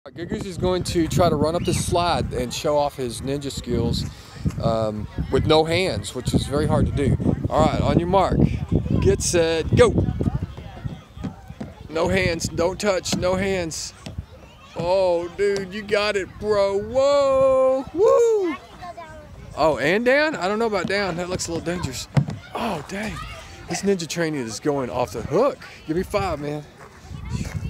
Giggers is going to try to run up this slide and show off his ninja skills with no hands, which is very hard to do. All right, on your mark, get set, go. No hands, don't touch, no hands. Oh, dude, you got it, bro. Whoa, woo. Oh, and down? I don't know about down. That looks a little dangerous. Oh, dang. This ninja training is going off the hook. Give me 5, man.